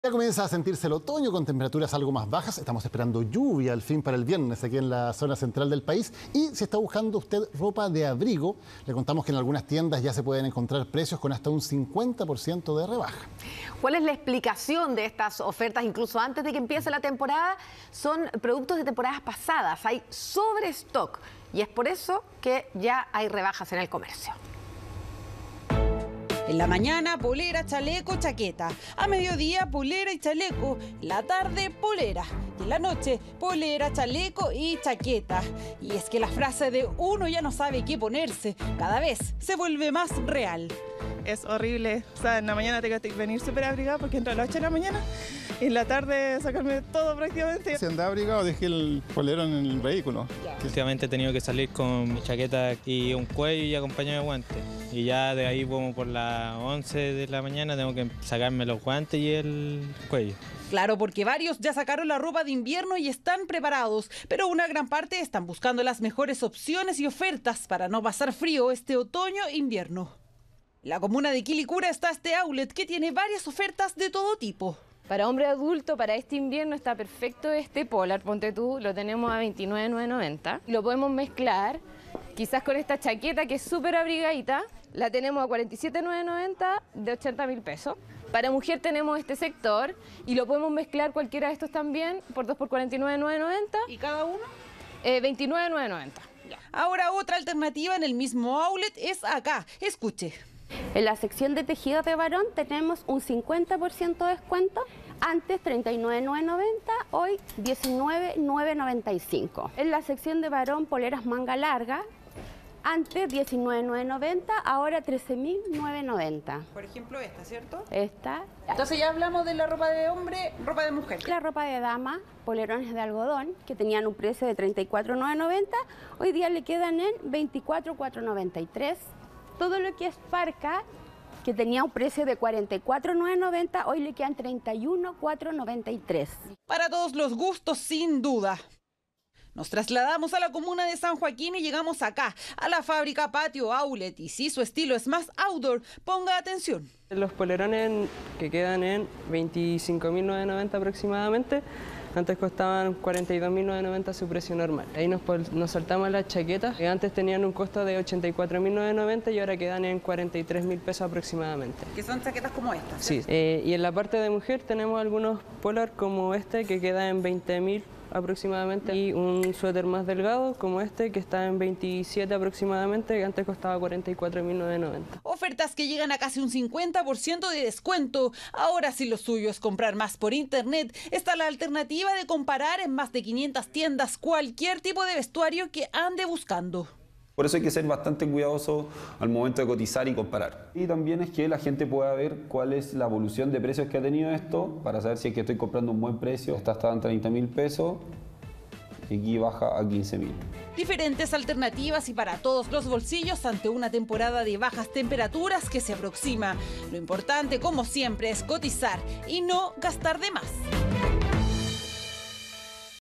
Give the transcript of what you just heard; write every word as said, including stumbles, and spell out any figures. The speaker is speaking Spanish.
Ya comienza a sentirse el otoño con temperaturas algo más bajas. Estamos esperando lluvia al fin para el viernes aquí en la zona central del país. Y si está buscando usted ropa de abrigo, le contamos que en algunas tiendas ya se pueden encontrar precios con hasta un cincuenta por ciento de rebaja. ¿Cuál es la explicación de estas ofertas incluso antes de que empiece la temporada? Son productos de temporadas pasadas, hay sobrestock y es por eso que ya hay rebajas en el comercio. En la mañana, polera, chaleco, chaqueta. A mediodía, polera y chaleco. En la tarde, polera. Y en la noche, polera, chaleco y chaqueta. Y es que la frase de uno ya no sabe qué ponerse cada vez se vuelve más real. Es horrible. O sea, en la mañana tengo que venir súper abrigada porque entro a las ocho de la mañana. Y en la tarde sacarme todo prácticamente. Si andaba abrigado, dejé el polerón en el vehículo. Últimamente he tenido que salir con mi chaqueta y un cuello y acompañado de guantes. Y ya de ahí como por las once de la mañana tengo que sacarme los guantes y el cuello. Claro, porque varios ya sacaron la ropa de invierno y están preparados, pero una gran parte están buscando las mejores opciones y ofertas para no pasar frío este otoño-invierno. En la comuna de Quilicura está este outlet que tiene varias ofertas de todo tipo. Para hombre adulto, para este invierno está perfecto este polar, ponte tú, lo tenemos a veintinueve mil novecientos noventa. Lo podemos mezclar quizás con esta chaqueta que es súper abrigadita, la tenemos a cuarenta y siete mil novecientos noventa de ochenta mil pesos. Para mujer tenemos este sector y lo podemos mezclar cualquiera de estos también por dos por cuarenta y nueve mil novecientos noventa. ¿Y cada uno? Eh, veintinueve mil novecientos noventa. Ahora otra alternativa en el mismo outlet es acá, escuche. En la sección de tejidos de varón tenemos un cincuenta por ciento de descuento, antes treinta y nueve mil novecientos noventa, hoy diecinueve mil novecientos noventa y cinco. En la sección de varón poleras manga larga, antes diecinueve mil novecientos noventa, ahora trece mil novecientos noventa. Por ejemplo esta, ¿cierto? Esta. Entonces ya hablamos de la ropa de hombre, ropa de mujer. La ropa de dama, polerones de algodón, que tenían un precio de treinta y cuatro mil novecientos noventa, hoy día le quedan en veinticuatro mil cuatrocientos noventa y tres. Todo lo que es parca, que tenía un precio de cuarenta y cuatro mil novecientos noventa, hoy le quedan treinta y uno mil cuatrocientos noventa y tres. Para todos los gustos, sin duda. Nos trasladamos a la comuna de San Joaquín y llegamos acá, a la fábrica Patio Outlet. Y si su estilo es más outdoor, ponga atención. Los polerones que quedan en veinticinco mil novecientos noventa aproximadamente, antes costaban cuarenta y dos mil novecientos noventa su precio normal. Ahí nos, nos saltamos las chaquetas, que antes tenían un costo de ochenta y cuatro mil novecientos noventa y ahora quedan en cuarenta y tres mil pesos aproximadamente. Que son chaquetas como estas. Sí, eh, y en la parte de mujer tenemos algunos polar como este que queda en veinte mil aproximadamente y un suéter más delgado como este que está en veintisiete aproximadamente, que antes costaba cuarenta y cuatro mil novecientos noventa. Ofertas que llegan a casi un cincuenta por ciento de descuento. Ahora, si lo suyo es comprar más por internet, está la alternativa de comparar en más de quinientas tiendas cualquier tipo de vestuario que ande buscando. Por eso hay que ser bastante cuidadoso al momento de cotizar y comparar. Y también es que la gente pueda ver cuál es la evolución de precios que ha tenido esto, para saber si es que estoy comprando un buen precio. Esta estaba en treinta mil pesos y aquí baja a quince mil. Diferentes alternativas y para todos los bolsillos ante una temporada de bajas temperaturas que se aproxima. Lo importante, como siempre, es cotizar y no gastar de más.